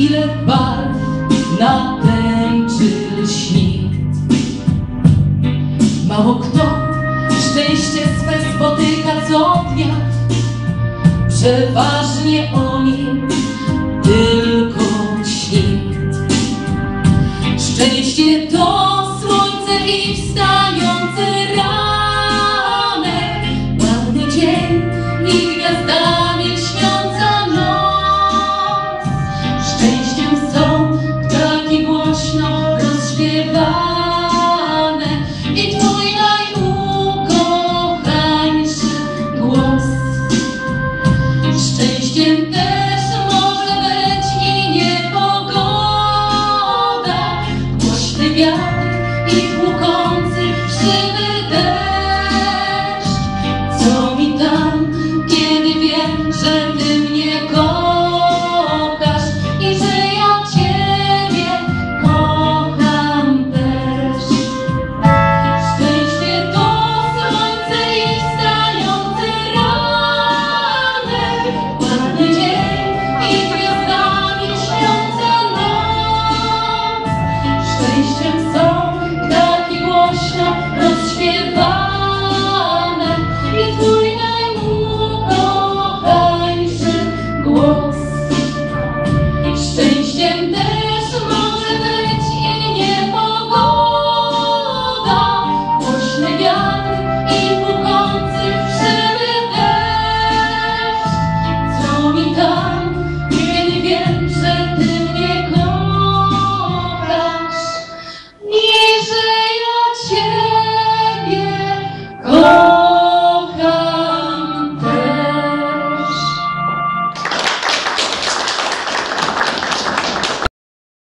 ile barw na tęczy lśni. Mało kto szczęście swe spotyka co dnia, przeważnie o nim tylko śni. Szczęście to słońce i wstający ranek, ładny dzień i gwiazdami lśniąca noc. Szczęściem są ptaki głośno rozśpiewane i twój najukochańszy głos. Szczęściem też może być i niepogoda, głośny wiatr i tłuk